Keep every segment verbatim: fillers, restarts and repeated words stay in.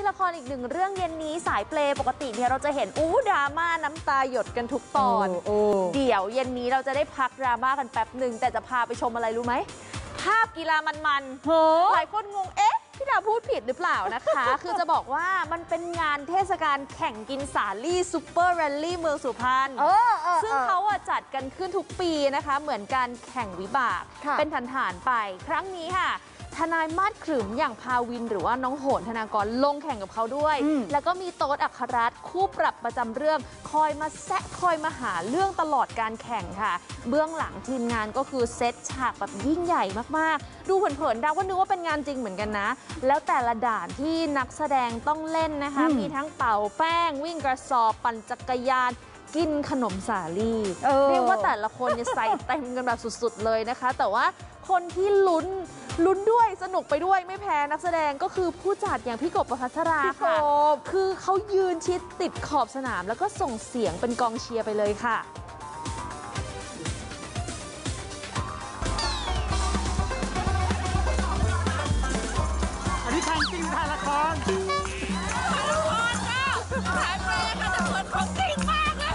ละครอีกหนึ่งเรื่องเย็นนี้สายเปลปกติเนี่ยเราจะเห็นอู้ดราม่าน้ำตาหยดกันทุกตอนเดี๋ยวเย็นนี้เราจะได้พักดราม่ากันแป๊บหนึ่งแต่จะพาไปชมอะไรรู้ไหมภาพกีฬามันๆหลายคนงงเอ๊ะพี่ดาวพูดผิดหรือเปล่านะคะ คือจะบอกว่ามันเป็นงานเทศกาลแข่งกินสาลี่ซูเปอร์แรลลี่เมืองสุพรรณซึ่งเขาจัดกันขึ้นทุกปีนะคะเหมือนการแข่งวิบากเป็นฐานๆไปครั้งนี้ค่ะทนายมาดขรึมอย่างพาวินหรือว่าน้องโหนธนากรลงแข่งกับเขาด้วยแล้วก็มีโต๊ดอัครรัตน์คู่ปรับประจำเรื่องคอยมาแซะคอยมาหาเรื่องตลอดการแข่งค่ะเบื้องหลังทีมงานก็คือเซตฉากแบบยิ่งใหญ่มากๆดูเผินๆดาวก็นึกว่าเป็นงานจริงเหมือนกันนะแล้วแต่ละด่านที่นักแสดงต้องเล่นนะคะมีทั้งเป่าแป้งวิ่งกระสอบปั่นจักรยานกินขนมสาลี่เรียกว่าแต่ละคนเนี่ยใส่เต็มกันแบบสุดๆเลยนะคะแต่ว่าคนที่ลุ้นลุ้นด้วยสนุกไปด้วยไม่แพ้นักแสดงก็คือผู้จัดอย่างพี่กบประภัสราค่ะคือเขายืนชิดติดขอบสนามแล้วก็ส่งเสียงเป็นกองเชียร์ไปเลยค่ะอันนี้ทางจริงถ่ายละครถ่ายละครค่ะถ่ายไปค่ะแต่เหมือนของจริงมากเลย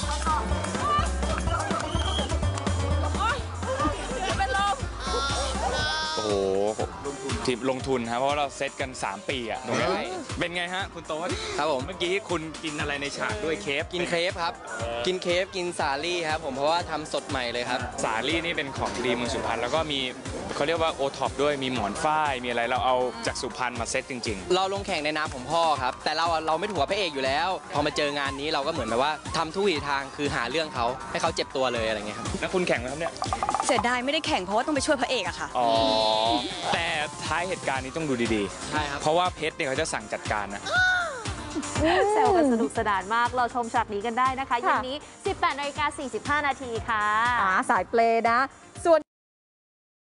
โอ้โหทีมลงทุนครับเพราะว่าเราเซตกันสามปีอะตรงนี้เป็นไงฮะคุณโต๊ดครับผมเมื่อกี้คุณกินอะไรในฉากด้วยเคฟกินเคฟครับกินเคฟกินสาลี่ครับผมเพราะว่าทำสดใหม่เลยครับสาลี่นี่เป็นของดีเมืองสุพรรณแล้วก็มีเขาเรียกว่าโอท็อปด้วยมีหมอนฝ้ายมีอะไรเราเอาจากสุพรรณมาเซตจริงๆเราลงแข่งในนามของพ่อครับแต่เราเราไม่ถือว่าพระเอกอยู่แล้วพอมาเจองานนี้เราก็เหมือนแบบว่าทำทุกวิถีทางคือหาเรื่องเขาให้เขาเจ็บตัวเลยอะไรเงี้ยครับแล้วคุณแข่งไหมครับเนี่ยเสียดายไม่ได้แข่งเพราะว่าต้องไปช่วยพระเอกอะค่ะอ๋อแต่ท้ายเหตุการณ์นี้ต้องดูดีๆใช่ครับเพราะว่าเพชรเนี่ยเขาจะสั่งจัดการนะแซวกันสนุกสนานมากเราชมฉากนี้กันได้นะคะเย็นนี้ สิบแปดนาฬิกาสี่สิบห้านาทีค่ะสายเปลนะ